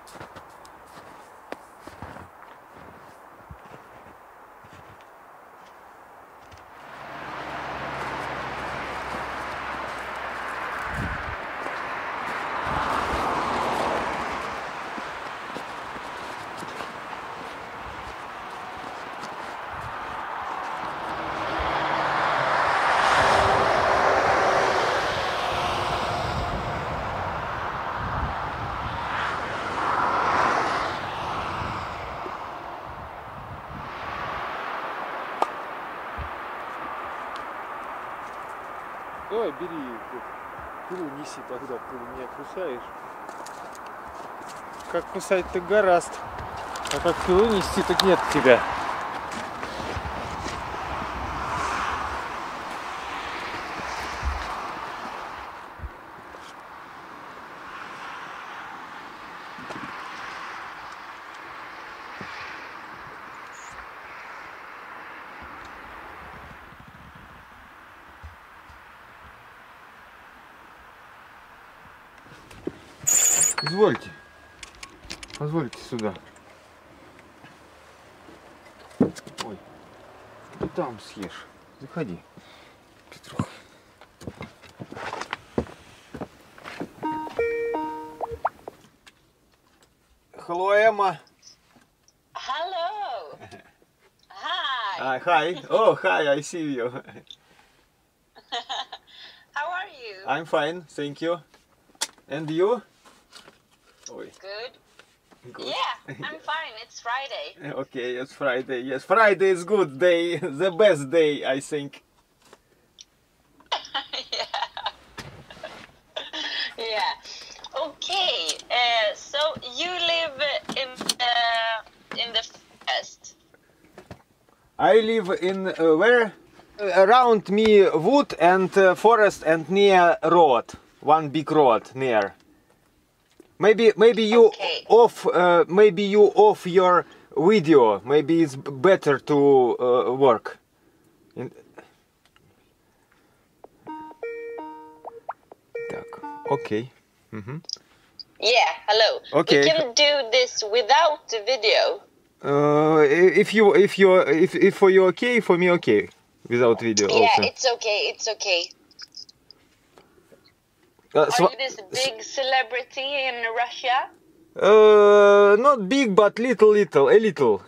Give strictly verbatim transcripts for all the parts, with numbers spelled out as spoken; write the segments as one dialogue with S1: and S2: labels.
S1: Давай, бери, пилу неси тогда, ты меня кусаешь. Как кусать-то гораст, а как пилу нести, так нет тебя. Позвольте, позвольте сюда. Ой, ты там съешь. Заходи, Петруха. Hello, Emma.
S2: Hello. Hi.
S1: Hi, hi. Oh, hi, I see you.
S2: How are you?
S1: I'm fine, thank you. And you? Oi.
S2: Good.
S1: Good.
S2: Yeah, I'm fine. It's Friday.
S1: Okay, it's Friday. Yes, Friday is good day, the best day, I think.
S2: Yeah. Yeah. Okay. Uh, so you live in uh, in the forest.
S1: I live in uh, where? Uh, around me wood and uh, forest and near road, one big road near. Maybe maybe you
S2: Okay.
S1: off uh, maybe you off your video. Maybe it's better to uh, work. In... Так, okay. Mm-hmm.
S2: Yeah. Hello.
S1: Okay.
S2: We can do this without the video.
S1: Uh, if you if you if if for you okay, for me okay, without video
S2: Yeah,
S1: also.
S2: it's okay. It's okay.
S1: Uh,
S2: Are
S1: so,
S2: you this big celebrity in Russia?
S1: uh, not big, but little, little, a little.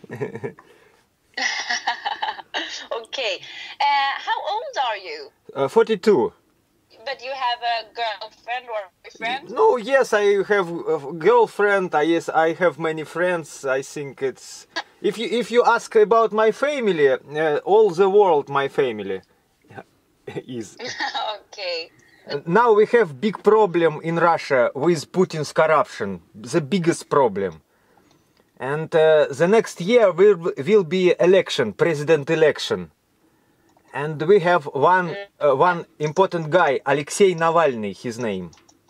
S2: Okay. Uh, how old are you?
S1: Uh, forty-two.
S2: But you have a girlfriend or boyfriend?
S1: No, yes, I have a girlfriend. I yes, I have many friends. I think it's if you if you ask about my family, uh, all the world my family is.
S2: Okay.
S1: Now we have big problem in Russia with Putin's corruption, the biggest problem. And uh, the next year will will be election, president election. And we have one uh, one important guy, Alexei Navalny, his name.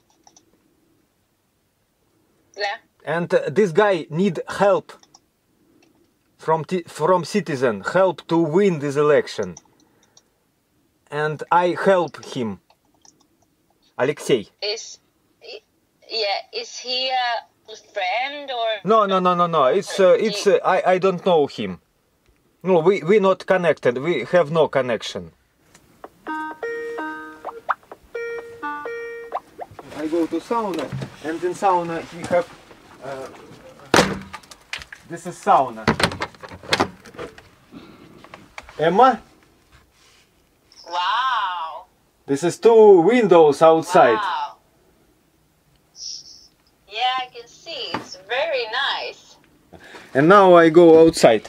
S2: Yeah.
S1: And uh, this guy need help from from citizen, help to win this election. And I help him. Alexei.
S2: Is yeah? Is he a friend or?
S1: No, no, no, no, no. It's uh, it's uh, I I don't know him. No, we we not connected. We have no connection. I go to sauna, and in sauna we have. Uh, this is sauna. Emma.
S2: Wow.
S1: This is two windows outside.
S2: Wow. Yeah, I can see. It's very nice.
S1: And now I go outside.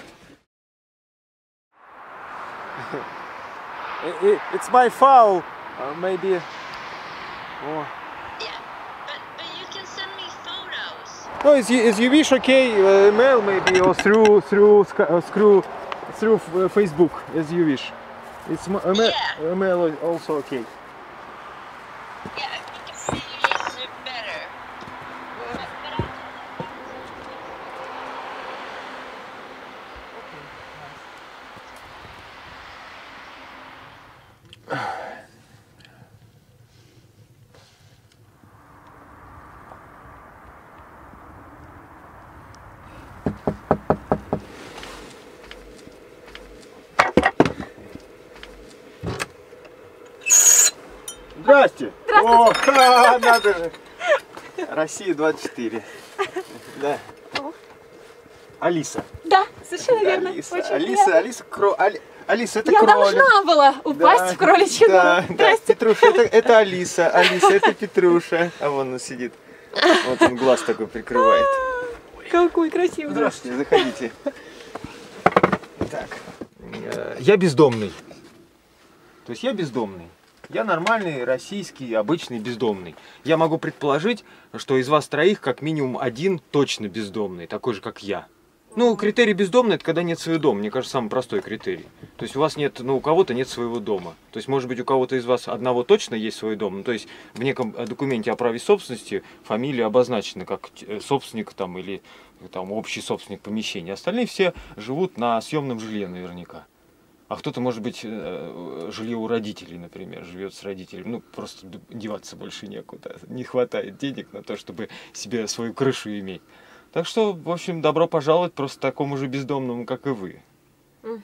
S1: It's my foul. Uh, maybe. Oh.
S2: Yeah, but but you can send me photos.
S1: No, as you, as you wish. Okay, uh, mail maybe or through through uh, through through uh, Facebook, as you wish. It's uh,
S2: Yeah.
S1: mail also okay.
S2: Yeah, I think it's is better. But, but I
S1: Здрасте.
S3: Здравствуйте.
S1: О, ха, надо же. Россия двадцать четыре. Да. Алиса.
S3: Да, совершенно верно.
S1: Алиса,
S3: Очень
S1: Алиса,
S3: приятно.
S1: Алиса, кро... Али- Алиса, это
S3: Я
S1: кролик.
S3: должна была упасть
S1: Да,
S3: в кроличью
S1: да,
S3: нору.
S1: да,
S3: Здрасте.
S1: Петруша, это, это Алиса, Алиса, это Петруша. А вон он сидит. Вот он глаз такой прикрывает.
S3: Какой красивый.
S1: Здравствуйте, заходите. Так, э, я бездомный. То есть я бездомный. Я нормальный, российский, обычный бездомный. Я могу предположить, что из вас троих как минимум один точно бездомный, такой же, как я. Ну, критерий бездомный — это когда нет своего дома. Мне кажется, самый простой критерий. То есть у вас нет, ну, у кого-то нет своего дома. То есть, может быть, у кого-то из вас одного точно есть свой дом. Ну, то есть в неком документе о праве собственности фамилия обозначена как собственник там или там общий собственник помещения. Остальные все живут на съемном жилье наверняка. А кто-то, может быть, жилье у родителей, например, живет с родителями. Ну, просто деваться больше некуда. Не хватает денег на то, чтобы себе свою крышу иметь. Так что, в общем, добро пожаловать просто такому же бездомному, как и вы. Угу.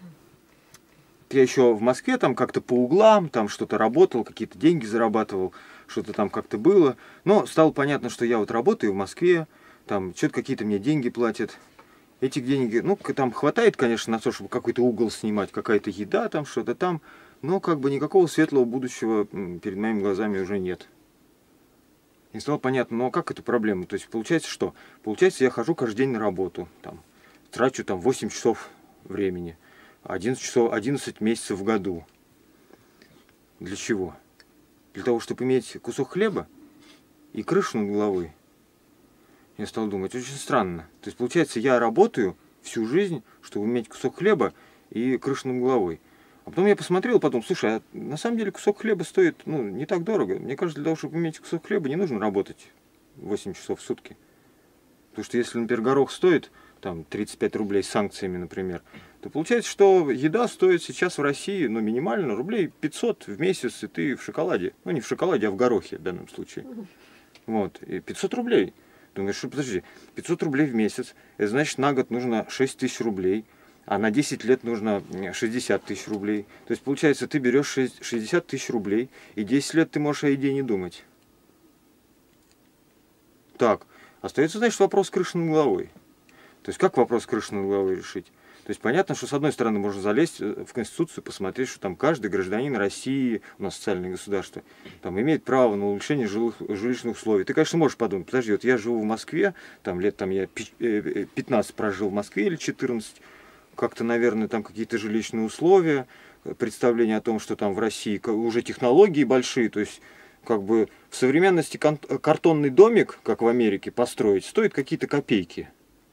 S1: Я еще в Москве там как-то по углам, там что-то работал, какие-то деньги зарабатывал, что-то там как-то было. Но стало понятно, что я вот работаю в Москве, там что-то какие-то мне деньги платят. Этих денег, ну, там хватает, конечно, на то, чтобы какой-то угол снимать, какая-то еда там, что-то там. Но как бы никакого светлого будущего перед моими глазами уже нет. И стало понятно, ну а как это проблема? То есть получается что? Получается, я хожу каждый день на работу, там, трачу там восемь часов времени, одиннадцать часов, одиннадцать месяцев в году. Для чего? Для того, чтобы иметь кусок хлеба и крышу над головой. Я стал думать, очень странно. То есть получается, я работаю всю жизнь, чтобы иметь кусок хлеба и крышу над головой. А потом я посмотрел, потом, слушай, а на самом деле кусок хлеба стоит, ну, не так дорого. Мне кажется, для того, чтобы иметь кусок хлеба, не нужно работать восемь часов в сутки. Потому что если, например, горох стоит там тридцать пять рублей с санкциями, например, то получается, что еда стоит сейчас в России, ну, минимально рублей пятьсот в месяц, и ты в шоколаде. Ну, не в шоколаде, а в горохе в данном случае. Вот, и пятьсот рублей. Думаешь, что, подожди, пятьсот рублей в месяц, это значит, на год нужно шесть тысяч рублей. А на десять лет нужно шестьдесят тысяч рублей. То есть, получается, ты берешь шестьдесят тысяч рублей, и десять лет ты можешь о еде не думать. Так, остается, значит, вопрос крыши над головой. То есть, как вопрос крыши над головой решить? То есть, понятно, что, с одной стороны, можно залезть в Конституцию, посмотреть, что там каждый гражданин России, у нас социальное государство, там имеет право на улучшение жилых, жилищных условий. Ты, конечно, можешь подумать, подожди, вот я живу в Москве, там лет там я пятнадцать прожил в Москве или четырнадцать, как-то, наверное, там какие-то жилищные условия, представление о том, что там в России уже технологии большие, то есть, как бы в современности картонный домик, как в Америке, построить, стоит какие-то копейки.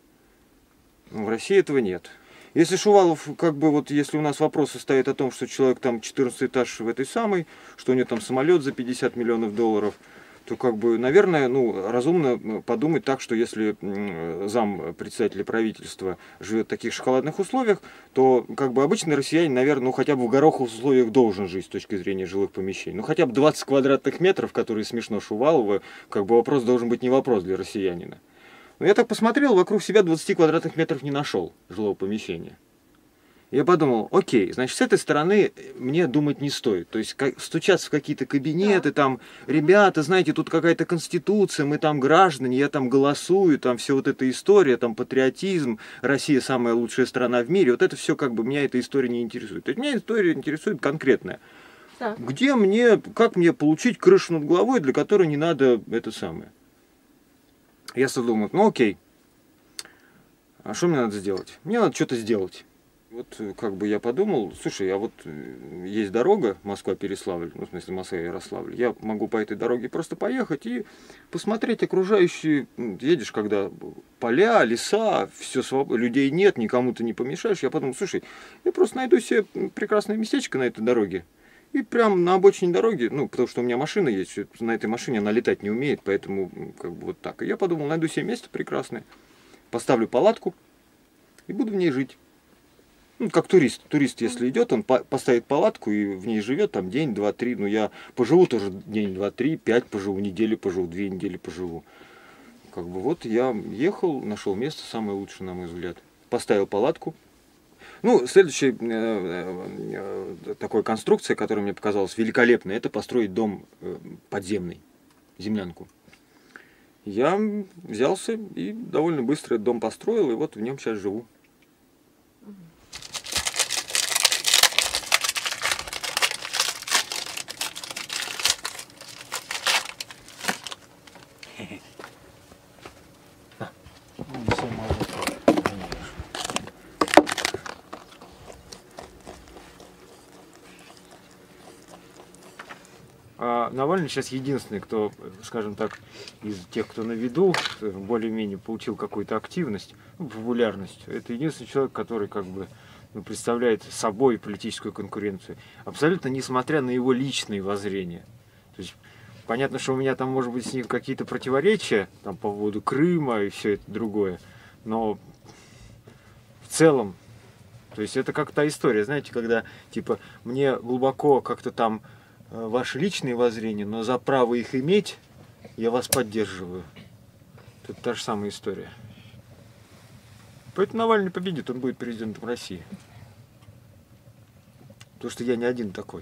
S1: Но в России этого нет. Если Шувалов, как бы вот, если у нас вопросы стоят о том, что человек там четырнадцатый этаж в этой самой, что у него там самолет за пятьдесят миллионов долларов, то, как бы, наверное, ну, разумно подумать так, что если зам председателя правительства живет в таких шоколадных условиях, то, как бы, обычный россиянин, наверное, ну, хотя бы в гороховых условиях должен жить с точки зрения жилых помещений. Ну, хотя бы двадцать квадратных метров, которые смешно Шувалова, как бы, вопрос должен быть не вопрос для россиянина. Но я так посмотрел, вокруг себя двадцати квадратных метров не нашел жилого помещения. Я подумал, окей, значит, с этой стороны мне думать не стоит. То есть как, стучаться в какие-то кабинеты, там, ребята, знаете, тут какая-то конституция, мы там граждане, я там голосую, там все вот эта история, там патриотизм, Россия самая лучшая страна в мире. Вот это все, как бы, меня эта история не интересует. То есть меня история интересует конкретная. Да. Где мне, как мне получить крышу над головой, для которой не надо это самое. Я стал думать, ну окей, а что мне надо сделать? Мне надо что-то сделать. Вот как бы я подумал, слушай, а вот есть дорога Москва-Переславль, ну в смысле Москва-Ярославль, я могу по этой дороге просто поехать и посмотреть окружающие, едешь, когда поля, леса, все свободно, людей нет, никому ты не помешаешь. Я подумал, слушай, я просто найду себе прекрасное местечко на этой дороге. И прямо на обочине дороги, ну, потому что у меня машина есть, на этой машине она летать не умеет, поэтому как бы вот так. И я подумал, найду себе место прекрасное, поставлю палатку и буду в ней жить. Ну, как турист. Турист, если идет, он по поставит палатку и в ней живет там день, два, три. Ну, я поживу тоже день, два, три, пять поживу, неделю поживу, две недели поживу. Как бы вот я ехал, нашел место самое лучшее, на мой взгляд. Поставил палатку. Ну, следующая э, э, такой конструкция, которая мне показалась великолепной, это построить дом э, подземный, землянку. Я взялся и довольно быстро этот дом построил, и вот в нем сейчас живу. А Навальный сейчас единственный, кто, скажем так, из тех, кто на виду, более-менее получил какую-то активность, ну, популярность. Это единственный человек, который как бы ну, представляет собой политическую конкуренцию. Абсолютно несмотря на его личные воззрения. То есть, понятно, что у меня там может быть с ним какие-то противоречия там, по поводу Крыма и все это другое. Но в целом, то есть это как та история, знаете, когда типа мне глубоко как-то там ваши личные воззрения, но за право их иметь я вас поддерживаю. Это та же самая история. Поэтому Навальный победит, он будет президентом России. Потому что я не один такой.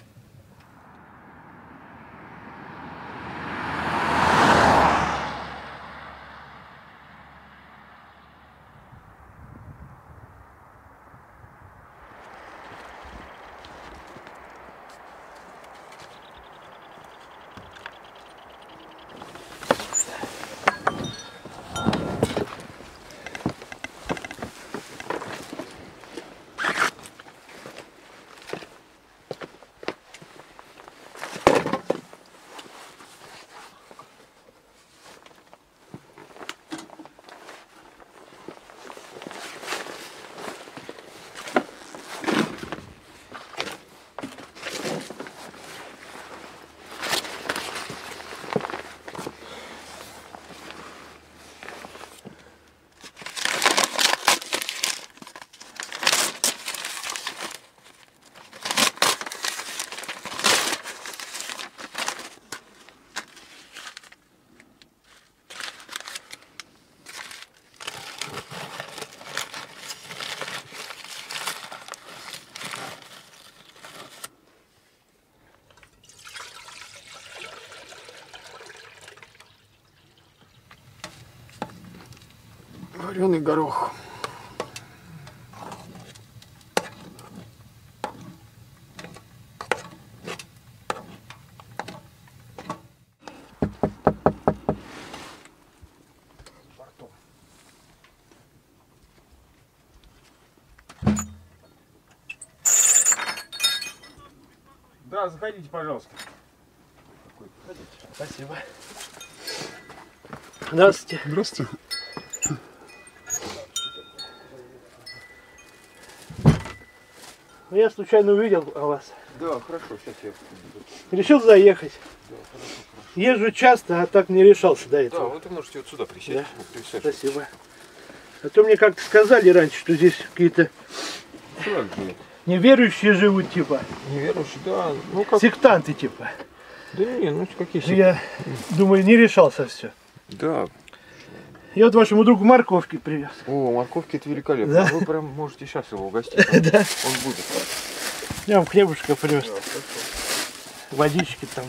S1: Вареный горох. Да, заходите, пожалуйста.
S4: Спасибо. Здравствуйте.
S5: Здравствуйте.
S4: Ну, я случайно увидел о вас.
S1: Да, хорошо, сейчас я...
S4: Решил заехать.
S1: Да, хорошо, хорошо.
S4: Езжу часто, а так не решался до
S1: Да,
S4: этого.
S1: вот вы можете вот сюда присесть.
S4: Да.
S1: Вот, присаживайтесь.
S4: Спасибо. А то мне как-то сказали раньше, что здесь какие-то
S1: Как будет?
S4: неверующие живут, типа.
S1: Неверующий, да. Ну как?
S4: Сектанты, типа.
S1: Да не, ну какие
S4: Ну,
S1: секты?
S4: я думаю, не решался все.
S1: Да.
S4: Я вот вашему другу морковки привез.
S1: О, морковки это великолепно.
S4: Да.
S1: Вы прям можете сейчас его угостить.
S4: Да.
S1: Он будет.
S4: Я вам хлебушка привез.
S1: Да, хорошо.
S4: Водички там.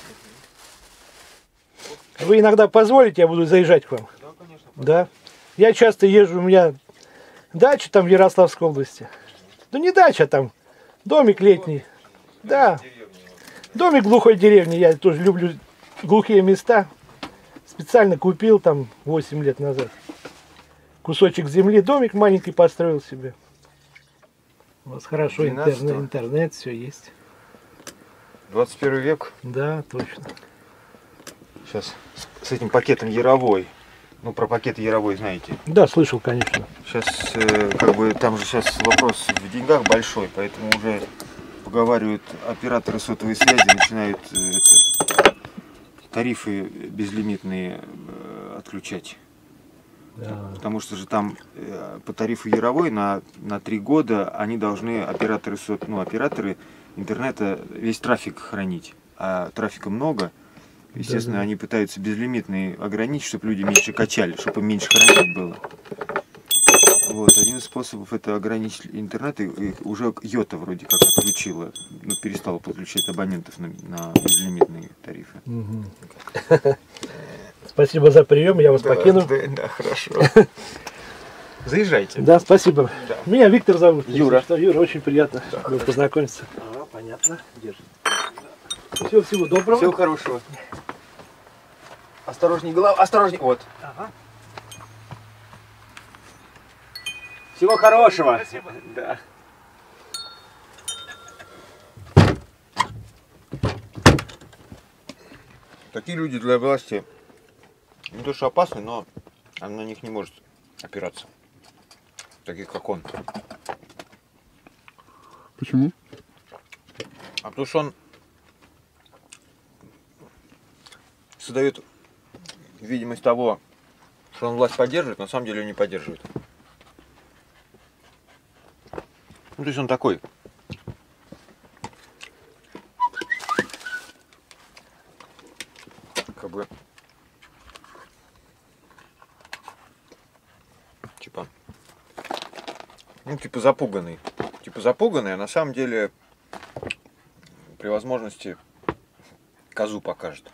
S4: Вы иногда позволите, я буду заезжать к вам?
S1: Да, конечно.
S4: Да. Я часто езжу, у меня дача там в Ярославской области. Ну не дача там, домик летний. Да. Домик в глухой деревне, я тоже люблю глухие места. Специально купил там восемь лет назад. Кусочек земли, домик маленький построил себе. У вас хорошо интернет, интернет, все есть.
S1: двадцать первый век.
S4: Да, точно.
S1: Сейчас с этим пакетом Яровой. Ну, про пакеты Яровой знаете.
S4: Да, слышал, конечно.
S1: Сейчас, э, как бы, там же сейчас вопрос в деньгах большой, поэтому уже поговаривают операторы сотовой связи, начинают э, это, тарифы безлимитные э, отключать.
S4: Да.
S1: Потому что же там э, по тарифу Яровой на, на три года они должны, операторы, сот, ну, операторы интернета, весь трафик хранить. А трафика много. Естественно,
S4: Да-да.
S1: они пытаются безлимитные ограничить, чтобы люди меньше качали, чтобы им меньше хранить было. Вот, один из способов это ограничить интернет, и, и уже Йота вроде как отключила, ну, перестала подключать абонентов на, на безлимитные тарифы.
S4: Мгм. Спасибо за прием, я вас
S1: Да,
S4: покину.
S1: да, да, хорошо. Заезжайте.
S4: Да, спасибо.
S1: Да.
S4: Меня Виктор зовут. если
S1: Юра.
S4: что. Юра, очень приятно
S1: Да,
S4: было
S1: хорошо.
S4: познакомиться. А, понятно. Держи. Всего, всего доброго.
S1: Всего хорошего. Осторожней, голова, осторожней. Вот.
S4: Ага.
S1: Всего хорошего.
S4: Спасибо.
S1: Да. Такие люди для власти не то что опасны, но она на них не может опираться. Таких как он.
S5: Почему?
S1: А потому что он создает видимость того, что он власть поддерживает, но на самом деле ее не поддерживает. Ну, то есть он такой. Как бы. Типа. Ну, типа запуганный. Типа запуганный, а на самом деле при возможности козу покажет.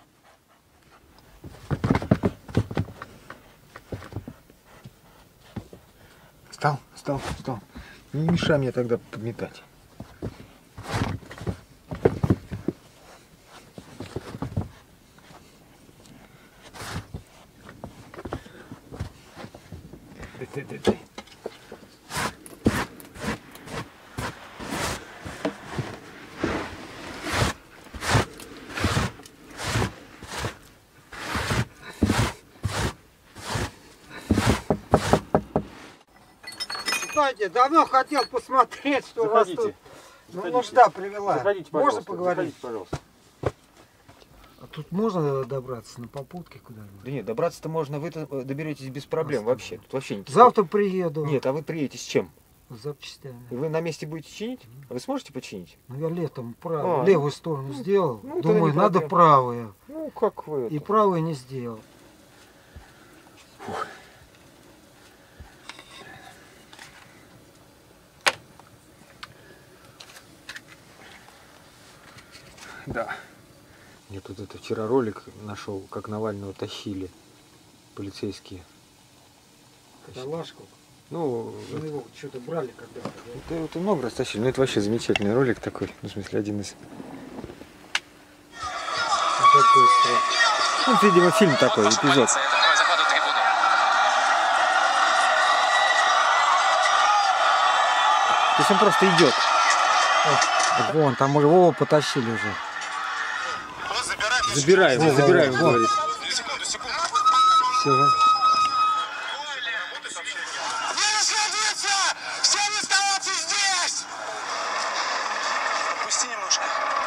S1: Встал, встал, встал. Не мешай мне тогда подметать.
S4: Дай, дай, дай, дай.
S6: Кстати, давно хотел посмотреть, что
S1: Заходите.
S6: у вас тут ну,
S1: Заходите.
S6: нужда привела.
S1: Заходите,
S6: Можно
S1: пожалуйста.
S6: поговорить?
S1: Заходите, пожалуйста.
S6: А тут можно добраться на попутке куда-нибудь?
S1: Да нет, добраться-то можно, вы доберетесь без проблем вообще. Тут вообще не
S6: Завтра приеду.
S1: Нет, а вы приедете с чем?
S6: С запчастями.
S1: И вы на месте будете чинить? А вы сможете починить?
S6: Ну я летом право,
S1: А,
S6: левую сторону сделал.
S1: ну, тогда
S6: Думаю,
S1: не
S6: надо
S1: проблема.
S6: правую.
S1: Ну, как вы
S6: И
S1: это?
S6: правую не сделал.
S1: Да. Я тут это вчера ролик нашел, как Навального тащили полицейские.
S6: Калашку.
S1: Ну,
S6: Мы его что-то брали когда-то. да?
S1: это, это много раз тащили. Ну, это вообще замечательный ролик такой. Ну, в смысле, один из...
S6: А какой страх.
S1: Ну, видимо, фильм такой, эпизод. То есть он просто идет.
S6: Вон, там уже Вова потащили уже.
S1: Забираем,
S6: Во, во,
S1: забираем,
S6: во.
S1: говорит. Все.
S5: Пусти немножко.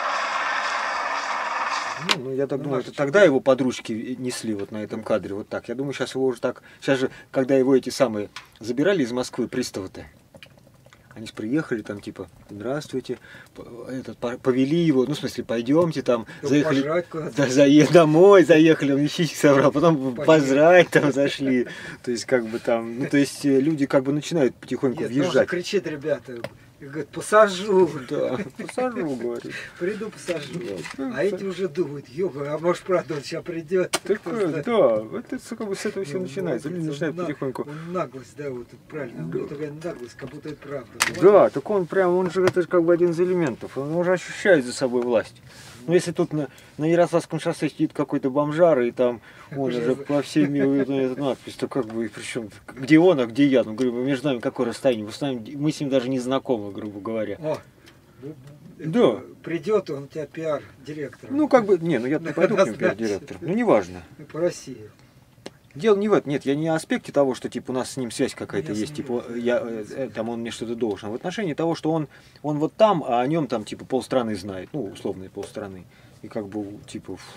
S1: Ну, ну, я так думаю, это тогда его подружки несли вот на этом кадре, вот так. Я думаю, сейчас его уже так... Сейчас же, когда его эти самые забирали из Москвы, приставы-то, они же приехали там, типа, здравствуйте, п- этот, по- повели его, ну, в смысле, пойдемте там, заехали...
S6: Пожрать куда-то.
S1: Да, зае- домой заехали, он вещичек собрал, потом
S6: Поехали.
S1: пожрать там зашли. То есть, как бы там, ну, то есть, э, люди как бы начинают потихоньку
S6: Нет, там же
S1: въезжать.
S6: кричит, ребята. И говорит, посажу.
S1: Да, посажу, говорит.
S6: Приду, посажу.
S1: Да.
S6: А эти уже думают, ёба, а может правда он сейчас придет.
S1: Такое, да, это с- как бы с этого все начинается. Люди начинают потихоньку.
S6: Он наглость, да, вот правильно.
S1: Да.
S6: Вот такая наглость, как будто это правда.
S1: Да, так он прям, он же это же как бы один из элементов. Он уже ощущает за собой власть. Ну если тут на, на Ярославском шоссе сидит какой-то бомжар, и там он
S6: Уже
S1: уже
S6: за-
S1: по всей миру эту надпись, то как бы, и причем, где он, а где я? Ну, говорю, между нами какое расстояние? Мы с, нами, мы с ним даже не знакомы, грубо говоря.
S6: О,
S1: Да.
S6: придет он у тебя пиар-директор.
S1: Ну, как бы, не, ну я не пойду к нему пиар-директор. Ну, неважно.
S6: По России.
S1: Дело не в этом, нет, я не о аспекте того, что типа у нас с ним связь какая-то
S6: Я
S1: есть, типа
S6: сомневаюсь.
S1: я, э, э, там он мне что-то должен. А в отношении того, что он, он вот там, а о нем там типа полстраны знает, ну условные полстраны. И как бы типа ф-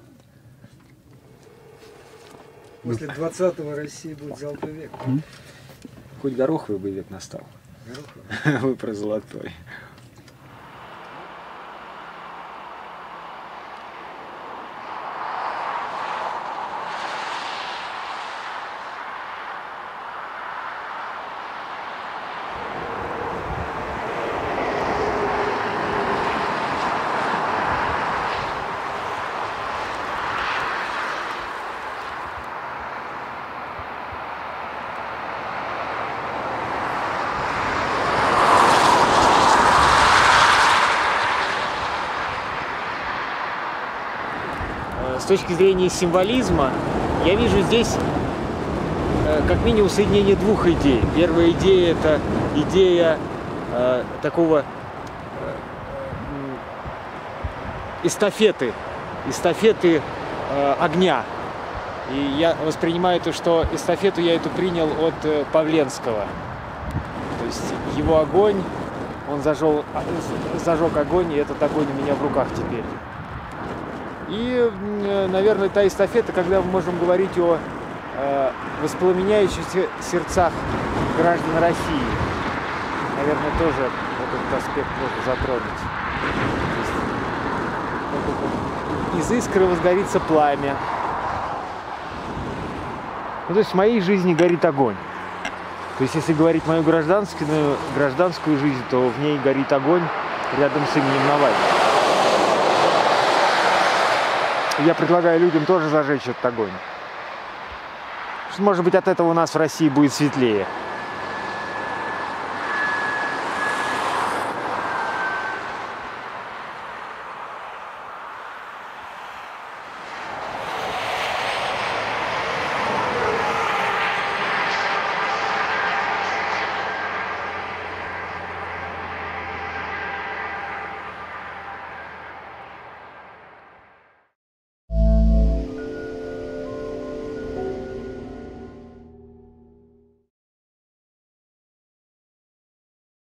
S6: После двадцатого России будет золотой век.
S1: хоть гороховый бы век настал.
S6: Гороховый.
S1: Вы про золотой.
S5: точки зрения символизма, я вижу здесь э, как минимум соединение двух идей. Первая идея – это идея э, такого э, эстафеты, эстафеты э, огня. И я воспринимаю то, что эстафету я эту принял от э, Павленского. То есть его огонь, он зажег, зажег огонь, и этот огонь у меня в руках теперь. И, наверное, та эстафета, когда мы можем говорить о э, воспламеняющихся сердцах граждан России, наверное, тоже этот аспект можно затронуть. То есть, из искры возгорится пламя. Ну, то есть в моей жизни горит огонь. То есть, если говорить мою гражданскую, гражданскую жизнь, то в ней горит огонь рядом с именем Навального. Я предлагаю людям тоже зажечь этот огонь. Может быть, от этого у нас в России будет светлее.